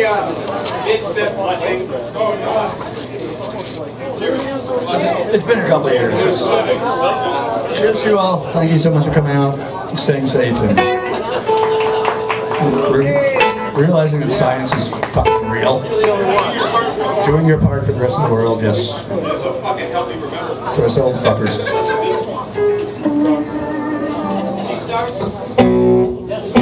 Big sip blessing. It's been a couple of years. Cheers to you all. Thank you so much for coming out, staying safe, and realizing that science is fucking real. Doing your part for the rest of the world, yes. To us old fuckers. Yes.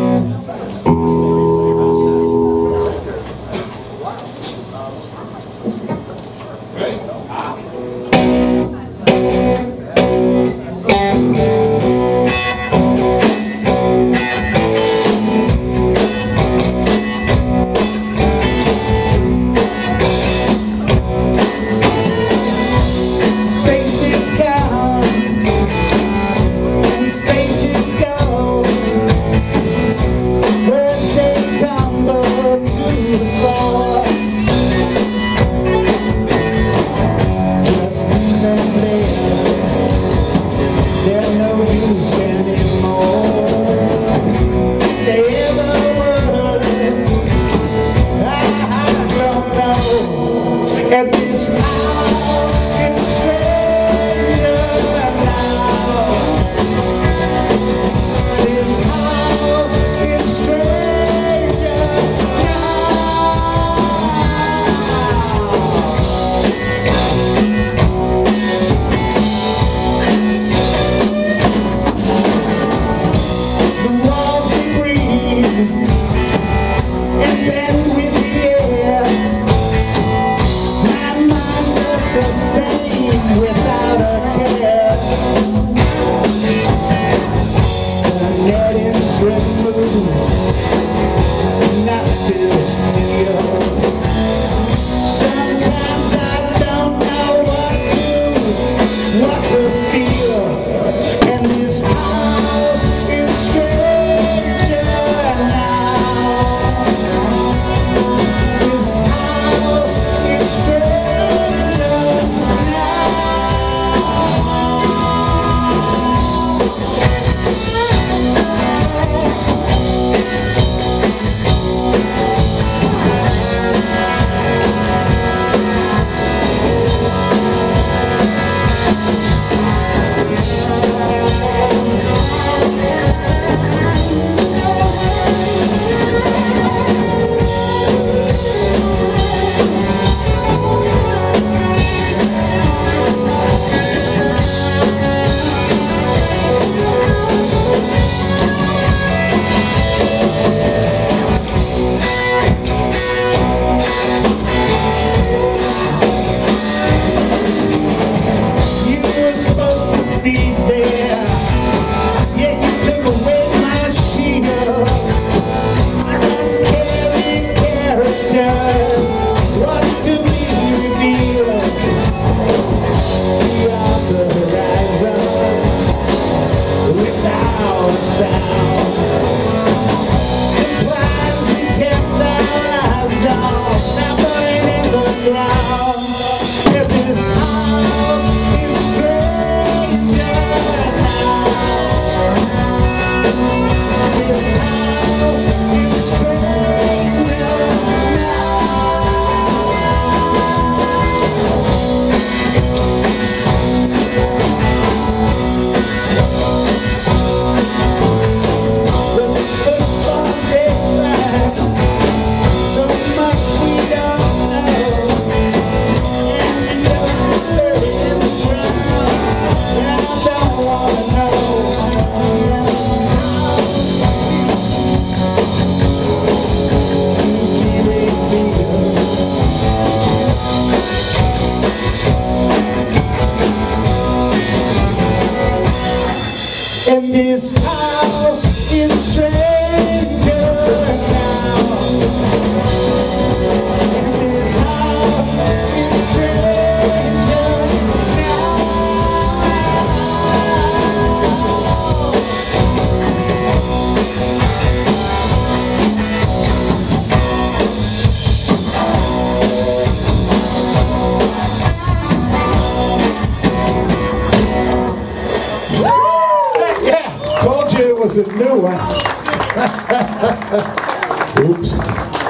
And this house is stranger now. And this house is stranger now. Yeah, told you it was a new one. Oops.